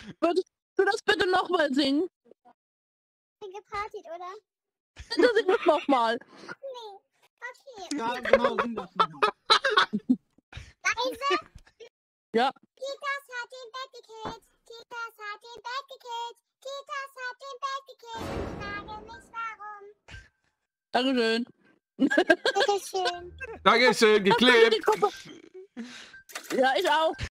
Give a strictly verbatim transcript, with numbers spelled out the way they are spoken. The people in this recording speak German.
Würdest du das bitte nochmal singen? Gepartet, oder? Bitte sing das nochmal. Nee. Okay. Ja, genau, sing das nochmal. Leise? Ja. Titas hat den Bett gekillt. Titas hat den Bett gekillt. Titas hat den Bett gekillt. Ich frage mich, warum. Dankeschön. Bitteschön. Dankeschön, geklebt. Ja, ich auch.